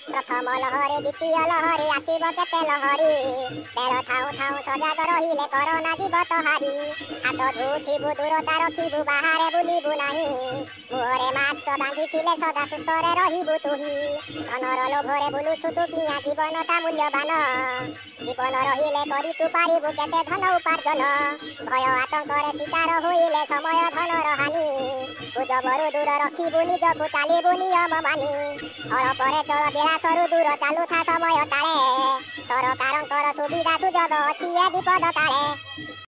प्रथम लहरी द्वितीय लहरी आसीब केते लहरी बेल थाउ थाउ सजाग रहिले करोना जीव तहारी हाथ धुथिबु दूरता रखिबु बाहारे बुलिबु नाही मुहरे मास्क बांधिथिले सदा सुस्थरे रहिबु तुही धनर लोभरे बुलुछु तु किया जीवनटा मूल्यवान जीवन रहिले करि तु पारिबु केते धन उपार्जन भय आतंकरे शिकार होइले समय धनर हानि गुजबरु दूर रखिबु निजकु चालिबु नियम मानि अळपरे चल विलासरु दूर चालुथा समय काले सरकारंकर सुविधा सुजोग अछि ए विपद काले।